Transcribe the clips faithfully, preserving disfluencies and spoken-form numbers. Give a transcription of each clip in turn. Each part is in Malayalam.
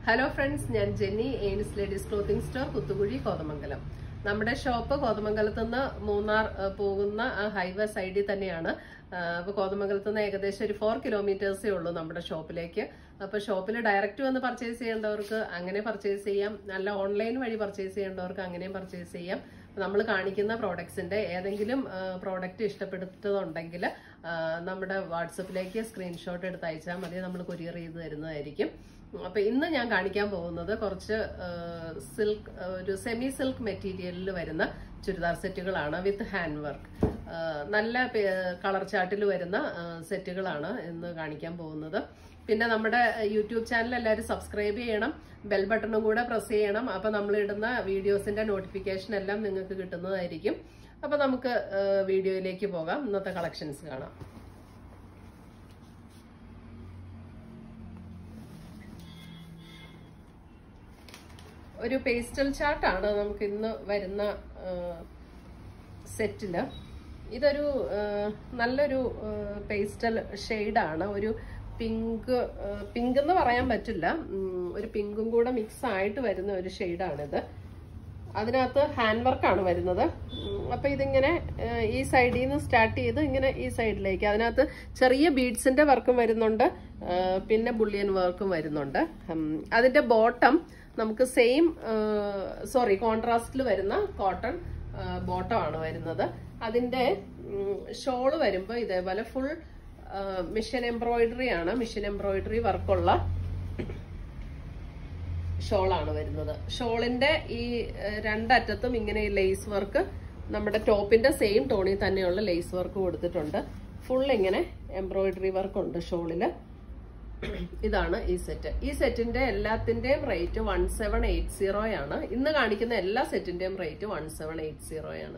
ഹലോ ഫ്രണ്ട്സ്, ഞാൻ ജെന്നി, എയിൻസ് ladies clothing store, Kuthukuzhi, Kothamangalam. നമ്മുടെ ഷോപ്പ് കോതമംഗലത്ത് നിന്ന് മൂന്നാർ പോകുന്ന ഹൈവേ സൈഡിൽ തന്നെയാണ്. അപ്പോൾ കോതമംഗലത്ത് നിന്ന് ഏകദേശം ഒരു ഫോർ കിലോമീറ്റേഴ്സേ ഉള്ളൂ നമ്മുടെ ഷോപ്പിലേക്ക്. അപ്പോൾ ഷോപ്പിൽ ഡയറക്റ്റ് വന്ന് പർച്ചേസ് ചെയ്യേണ്ടവർക്ക് അങ്ങനെ പർച്ചേസ് ചെയ്യാം, നല്ല ഓൺലൈൻ വഴി പർച്ചേസ് ചെയ്യേണ്ടവർക്ക് അങ്ങനെയും പർച്ചേസ് ചെയ്യാം. നമ്മൾ കാണിക്കുന്ന പ്രോഡക്ട്സിന്റെ ഏതെങ്കിലും പ്രോഡക്റ്റ് ഇഷ്ടപ്പെടുത്തതുണ്ടെങ്കിൽ നമ്മുടെ വാട്സപ്പിലേക്ക് സ്ക്രീൻഷോട്ട് എടുത്ത് അയച്ചാൽ മതി, നമ്മൾ കൊറിയർ ചെയ്ത് തരുന്നതായിരിക്കും. അപ്പൊ ഇന്ന് ഞാൻ കാണിക്കാൻ പോകുന്നത് കുറച്ച് സിൽക്ക്, ഒരു സെമി സിൽക്ക് മെറ്റീരിയലിൽ വരുന്ന ചുരിദാർ സെറ്റുകളാണ് വിത്ത് ഹാൻഡ് വർക്ക്. നല്ല കളർ ചാർട്ടിൽ വരുന്ന സെറ്റുകളാണ് ഇന്ന് കാണിക്കാൻ പോകുന്നത്. പിന്നെ നമ്മുടെ യൂട്യൂബ് ചാനൽ എല്ലാവരും സബ്സ്ക്രൈബ് ചെയ്യണം, ബെൽ ബട്ടണും കൂടെ പ്രസ് ചെയ്യണം. അപ്പൊ നമ്മൾ ഇടുന്ന വീഡിയോസിന്റെ നോട്ടിഫിക്കേഷൻ എല്ലാം നിങ്ങൾക്ക് കിട്ടുന്നതായിരിക്കും. അപ്പൊ നമുക്ക് വീഡിയോയിലേക്ക് പോകാം, ഇന്നത്തെ കളക്ഷൻസ് കാണാം. ഒരു പേസ്റ്റൽ ചാർട്ടാണ് നമുക്ക് ഇന്ന് വരുന്ന സെറ്റില്. ഇതൊരു നല്ലൊരു പേസ്റ്റൽ ഷെയ്ഡാണ്, ഒരു പിങ്ക് പിങ്ക് എന്ന് പറയാൻ പറ്റില്ല, ഒരു പിങ്കും കൂടെ മിക്സ് ആയിട്ട് വരുന്ന ഒരു ഷെയ്ഡാണിത്. അതിനകത്ത് ഹാൻഡ് വർക്കാണ് വരുന്നത്. അപ്പൊ ഇതിങ്ങനെ ഈ സൈഡിൽ നിന്ന് സ്റ്റാർട്ട് ചെയ്ത് ഇങ്ങനെ ഈ സൈഡിലേക്ക്, അതിനകത്ത് ചെറിയ ബീഡ്സിന്റെ വർക്കും വരുന്നുണ്ട്, പിന്നെ ബുള്ളിയൻ വർക്കും വരുന്നുണ്ട്. അതിന്റെ ബോട്ടം നമുക്ക് സെയിം സോറി കോൺട്രാസ്റ്റിൽ വരുന്ന കോട്ടൺ ബോട്ടം ആണ് വരുന്നത്. അതിന്റെ ഷോള് വരുമ്പോൾ ഇതേപോലെ ഫുൾ മിഷൻ എംബ്രോയിഡറി ആണ്, മിഷൻ എംബ്രോയിഡറി വർക്കുള്ള ഷോളാണ് വരുന്നത്. ഷോളിന്റെ ഈ രണ്ടറ്റത്തും ഇങ്ങനെ ലേസ് വർക്ക്, നമ്മുടെ ടോപ്പിന്റെ സെയിം ടോണിൽ തന്നെയുള്ള ലേസ് വർക്ക് കൊടുത്തിട്ടുണ്ട്. ഫുൾ ഇങ്ങനെ എംബ്രോയിഡറി വർക്ക് ഉണ്ട് ഷോളില്. ഇതാണ് ഈ സെറ്റ്. ഈ സെറ്റിന്റെ എല്ലാത്തിന്റെയും rate one seven eight zero ആണ്. ഇന്ന് കാണിക്കുന്ന എല്ലാ സെറ്റിന്റെയും rate one seven eight zero ആണ്.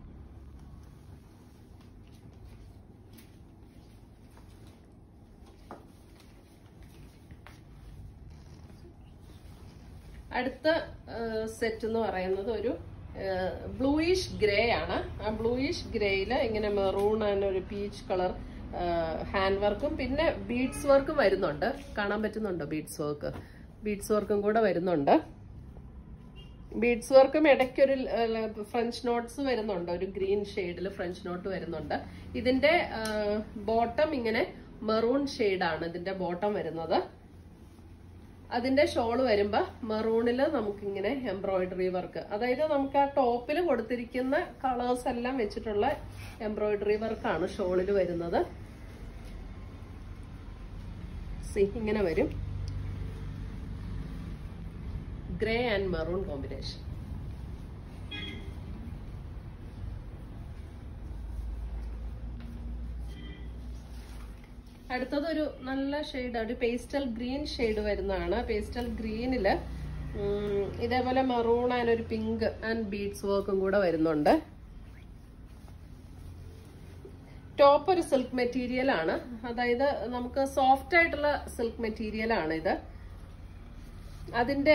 അടുത്ത സെറ്റ് എന്ന് പറയുന്നത് ഒരു ബ്ലൂയിഷ് ഗ്രേ ആണ്. ആ ബ്ലൂയിഷ് ഗ്രേയില് ഇങ്ങനെ മെറൂൺ ആൻഡ് ഒരു പീച്ച് കളർ ഹാൻഡ് വർക്കും പിന്നെ ബീഡ്സ് വർക്കും വരുന്നുണ്ട്. കാണാൻ പറ്റുന്നുണ്ടോ? ബീഡ്സ് വർക്ക് ബീഡ്സ് വർക്കും കൂടെ വരുന്നുണ്ട്. ബീഡ്സ് വർക്കും ഇടയ്ക്കൊരു ഫ്രഞ്ച് നോട്ട്സ് വരുന്നുണ്ട്, ഒരു ഗ്രീൻ ഷെയ്ഡിൽ ഫ്രഞ്ച് നോട്ട് വരുന്നുണ്ട്. ഇതിന്റെ ബോട്ടം ഇങ്ങനെ മെറൂൺ ഷെയ്ഡാണ് ഇതിന്റെ ബോട്ടം വരുന്നത്. അതിന്റെ ഷോള് വരുമ്പോ മെറൂണില് നമുക്കിങ്ങനെ എംബ്രോയിഡറി വർക്ക്, അതായത് നമുക്ക് ആ ടോപ്പിൽ കൊടുത്തിരിക്കുന്ന കളേഴ്സ് എല്ലാം വെച്ചിട്ടുള്ള എംബ്രോയിഡറി വർക്കാണ് ഷോളിൽ വരുന്നത്. സി ഇങ്ങനെ വരും, ഗ്രേ ആൻഡ് മെറൂൺ കോമ്പിനേഷൻ. അടുത്തത് ഒരു നല്ല ഷെയ്ഡ്, ഒരു പേസ്റ്റൽ ഗ്രീൻ ഷെയ്ഡ് വരുന്നതാണ്. പേസ്റ്റൽ ഗ്രീനില് ഇതേപോലെ മെറൂൺ ആൻഡ് ഒരു പിങ്ക് ആൻഡ് ബീഡ്സ് വർക്കും കൂടെ വരുന്നുണ്ട്. ടോപ്പ് ഒരു സിൽക്ക് മെറ്റീരിയൽ ആണ്, അതായത് നമുക്ക് സോഫ്റ്റ് ആയിട്ടുള്ള സിൽക്ക് മെറ്റീരിയൽ ആണ് ഇത്. അതിന്റെ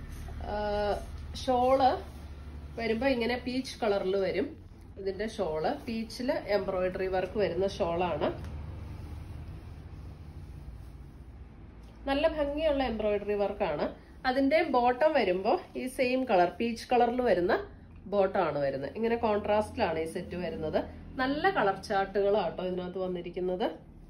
ഷോള് വരുമ്പോ ഇങ്ങനെ പീച്ച് കളറിൽ വരും. ഇതിന്റെ ഷോള് പീച്ചില് എംബ്രോയിഡറി വർക്ക് വരുന്ന ഷോളാണ്. നല്ല ഭംഗിയുള്ള എംബ്രോയിഡറി വർക്കാണ്. അതിന്റെ ബോട്ടം വരുമ്പോ ഈ സെയിം കളർ പീച്ച് കളറിൽ വരുന്ന ബോട്ടം ആണ് വരുന്നത്. ഇങ്ങനെ കോൺട്രാസ്റ്റിലാണ് ഈ സെറ്റ് വരുന്നത്. നല്ല കളർ ചാർട്ടുകളാട്ടോ ഇതിനകത്ത് വന്നിരിക്കുന്നത്.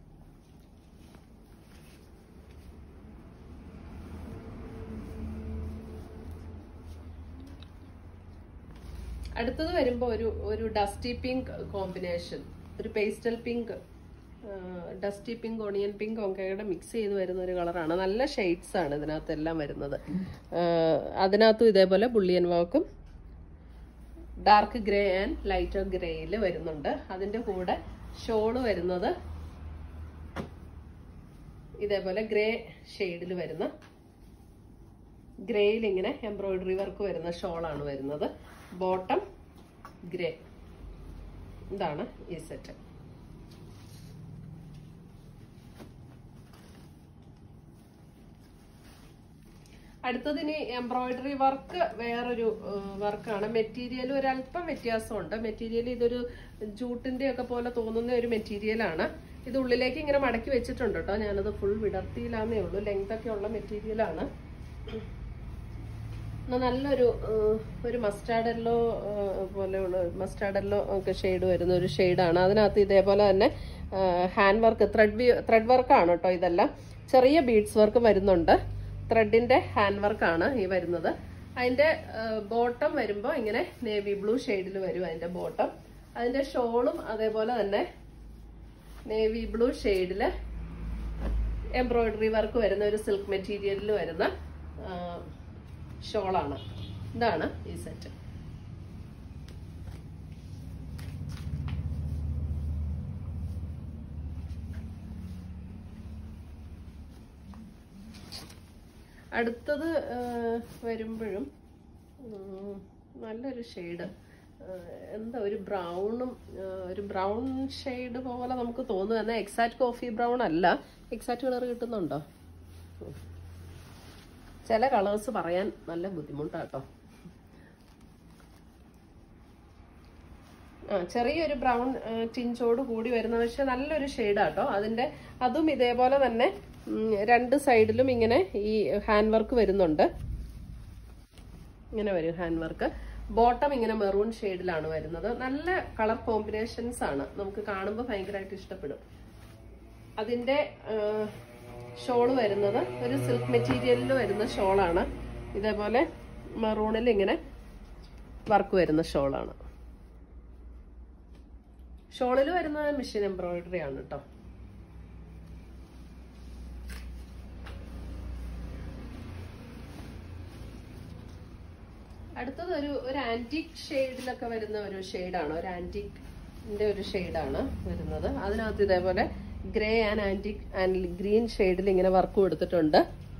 അടുത്തത് വരുമ്പോ ഒരു ഒരു ഡസ്റ്റി പിങ്ക് കോമ്പിനേഷൻ, ഒരു pastel pink, dusty pink, onion pink ഒക്കെ മിക്സ് ചെയ്ത് വരുന്ന ഒരു കളറാണ്. നല്ല ഷെയ്ഡ്സ് ആണ് ഇതിനകത്ത് എല്ലാം വരുന്നത്. അതിനകത്തും ഇതേപോലെ ബുള്ളിയൻ വർക്കും ഡാർക്ക് ഗ്രേ ആൻഡ് ലൈറ്റർ ഗ്രേയിൽ വരുന്നുണ്ട്. അതിന്റെ കൂടെ ഷോള് വരുന്നത് ഇതേപോലെ ഗ്രേ ഷെയ്ഡിൽ വരുന്ന, ഗ്രേയിൽ ഇങ്ങനെ എംബ്രോയിഡറി വർക്ക് വരുന്ന ഷോളാണ് വരുന്നത്. Bottom grey. ഇതാണ് ഈ സെറ്റ്. അടുത്തതിന് എംബ്രോയിഡറി വർക്ക് വേറൊരു വർക്കാണ്. മെറ്റീരിയൽ ഒരല്പം വ്യത്യാസമുണ്ട്. മെറ്റീരിയൽ ഇതൊരു ജൂട്ടിന്റെ ഒക്കെ പോലെ തോന്നുന്ന ഒരു മെറ്റീരിയലാണ്. ഇത് ഉള്ളിലേക്ക് ഇങ്ങനെ മടക്കി വെച്ചിട്ടുണ്ട് കേട്ടോ. ഞാനത് ഫുൾ വിടർത്തിയില്ലാന്നേ ഉള്ളൂ. ലെങ്ത് ഒക്കെ ഉള്ള മെറ്റീരിയലാണ്. നല്ലൊരു ഒരു മസ്റ്റാർഡ് യെല്ലോ പോലെയുള്ള മസ്റ്റാർഡ് യെല്ലോ ഒക്കെ ഷെയ്ഡ് വരുന്ന ഒരു ഷെയ്ഡാണ്. അതിനകത്ത് ഇതേപോലെ തന്നെ ഹാൻഡ് വർക്ക് ത്രെഡ് ത്രെഡ് വർക്കാണ് കേട്ടോ. ഇതെല്ലാം ചെറിയ ബീഡ്സ് വർക്ക് വരുന്നുണ്ട്. ത്രെഡിന്റെ ഹാൻഡ് വർക്കാണ് ഈ വരുന്നത്. അതിന്റെ ബോട്ടം വരുമ്പോൾ ഇങ്ങനെ നേവി ബ്ലൂ ഷെയ്ഡിൽ വരും അതിന്റെ ബോട്ടം. അതിന്റെ ഷോളും അതേപോലെ തന്നെ നേവി ബ്ലൂ ഷെയ്ഡില് എംബ്രോയിഡറി വർക്ക് വരുന്ന ഒരു സിൽക്ക് മെറ്റീരിയലിൽ വരുന്ന ഷോളാണ്. ഇതാണ് ഈ സെറ്റ്. അടുത്തത് വരുമ്പോഴും നല്ലൊരു ഷെയ്ഡ്, എന്താ ഒരു ബ്രൗണും ഒരു ബ്രൗൺ ഷെയ്ഡ് പോലെ നമുക്ക് തോന്നുന്നു. എന്നാൽ എക്സാക്ട് കോഫി ബ്രൗൺ അല്ല. എക്സാക്ട് കളർ കിട്ടുന്നുണ്ടോ? ചില കളേഴ്സ് പറയാൻ നല്ല ബുദ്ധിമുട്ടാട്ടോ. ആ ചെറിയൊരു ബ്രൗൺ ടിഞ്ചോട് കൂടി വരുന്ന പക്ഷെ നല്ലൊരു ഷെയ്ഡാട്ടോ. അതിന്റെ അതും ഇതേപോലെ തന്നെ രണ്ട് സൈഡിലും ഇങ്ങനെ ഈ ഹാൻഡ് വർക്ക് വരുന്നുണ്ട്. ഇങ്ങനെ വരും ഹാൻഡ് വർക്ക്. ബോട്ടം ഇങ്ങനെ മെറൂൺ ഷെയ്ഡിലാണ് വരുന്നത്. നല്ല കളർ കോമ്പിനേഷൻസ് ആണ്, നമുക്ക് കാണുമ്പോൾ ഭയങ്കരമായിട്ട് ഇഷ്ടപ്പെടും. അതിന്റെ ഷോള് വരുന്നത് ഒരു സിൽക്ക് മെറ്റീരിയലിൽ വരുന്ന ഷോളാണ്. ഇതേപോലെ മെറൂണിൽ ഇങ്ങനെ വർക്ക് വരുന്ന ഷോളാണ്. ഷോളിൽ വരുന്നത് മെഷീൻ എംബ്രോയിഡറി ആണ് കേട്ടോ. അടുത്തത് ഒരു ഒരു ആന്റിക് ഷെയ്ഡിലൊക്കെ വരുന്ന ഒരു ഷെയ്ഡാണ്. ഒരു ആന്റിക്കിന്റെ ഒരു ഷെയ്ഡാണ് വരുന്നത്. അതിനകത്ത് ഇതേപോലെ grey and antique and green ഷെയ്ഡിൽ ഇങ്ങനെ വർക്ക് കൊടുത്തിട്ടുണ്ട്.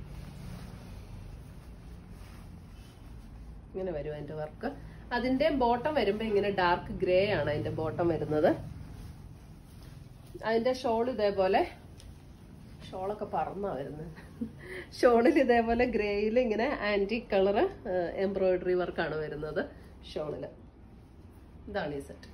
ഇങ്ങനെ വരും അതിന്റെ വർക്ക്. അതിന്റെ ബോട്ടം വരുമ്പോ ഇങ്ങനെ ഡാർക്ക് ഗ്രേ ആണ് അതിന്റെ ബോട്ടം വരുന്നത്. അതിന്റെ ഷോൾ ഇതേപോലെ, ഷോളൊക്കെ പറന്നാ വരുന്നത്. ഷോളിൽ ഇതേപോലെ ഗ്രേയിൽ ഇങ്ങനെ ആന്റിക് കളറ് എംബ്രോയിഡറി വർക്കാണ് വരുന്നത് ഷോളില്. ഇതാണ് ഈ സെറ്റ്.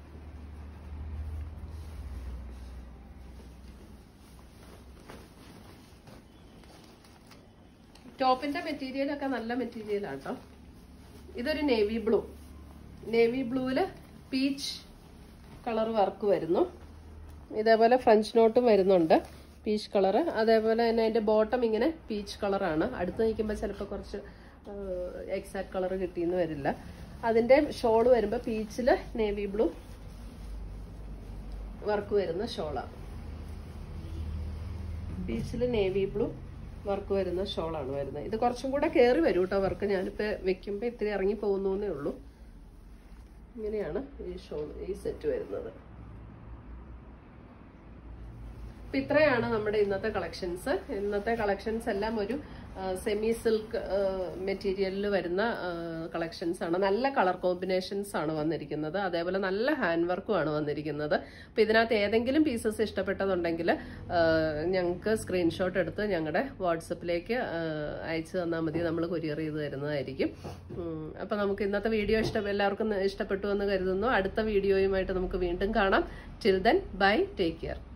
ടോപ്പിന്റെ മെറ്റീരിയൽ ഒക്കെ നല്ല മെറ്റീരിയൽ ആട്ടോ. ഇതൊരു നേവി ബ്ലൂ, നേവി ബ്ലൂവില് പീച്ച് കളർ വർക്ക് വരുന്നു. ഇതേപോലെ ഫ്രഞ്ച് നോട്ടും വരുന്നുണ്ട് പീച്ച് കളറ്. അതേപോലെ തന്നെ അതിന്റെ ബോട്ടം ഇങ്ങനെ പീച്ച് കളറാണ്. അടുത്ത് നിൽക്കുമ്പോൾ ചിലപ്പോൾ കുറച്ച് എക്സാക്ട് കളർ കിട്ടിയെന്ന് വരില്ല. അതിന്റെ ഷോള് വരുമ്പോൾ പീച്ചില് നേവി ബ്ലൂ വർക്ക് വരുന്ന ഷോളാണ്. പീച്ചില് നേവി ബ്ലൂ വർക്ക് വരുന്ന ഷോളാണ് വരുന്നത്. ഇത് കുറച്ചും കൂടെ കയറി വരും കേട്ടോ വർക്ക്. ഞാനിപ്പോ വെക്കുമ്പോ ഇത്തിരി ഇറങ്ങി പോകുന്നേ ഉള്ളൂ. ഇങ്ങനെയാണ് ഈ ഷോൾ ഈ സെറ്റ് വരുന്നത്. അപ്പൊ ഇത്രയാണ് നമ്മുടെ ഇന്നത്തെ കളക്ഷൻസ്. ഇന്നത്തെ കളക്ഷൻസ് എല്ലാം ഒരു സെമി സിൽക്ക് മെറ്റീരിയലിൽ വരുന്ന കളക്ഷൻസ് ആണ്. നല്ല കളർ കോമ്പിനേഷൻസ് ആണ് വന്നിരിക്കുന്നത്. അതേപോലെ നല്ല ഹാൻഡ് വർക്കും ആണ് വന്നിരിക്കുന്നത്. അപ്പൊ ഇതിനകത്ത് ഏതെങ്കിലും പീസസ് ഇഷ്ടപ്പെട്ടതുണ്ടെങ്കിൽ ഞങ്ങൾക്ക് സ്ക്രീൻഷോട്ട് എടുത്ത് ഞങ്ങളുടെ വാട്സപ്പിലേക്ക് അയച്ചു തന്നാൽ മതി. നമ്മൾ കൊറിയർ ചെയ്ത് തരുന്നതായിരിക്കും. അപ്പൊ നമുക്ക് ഇന്നത്തെ വീഡിയോ ഇഷ്ടം എല്ലാവർക്കും ഇഷ്ടപ്പെട്ടു എന്ന് കരുതുന്നു. അടുത്ത വീഡിയോയുമായിട്ട് നമുക്ക് വീണ്ടും കാണാം. Till then bye, take care.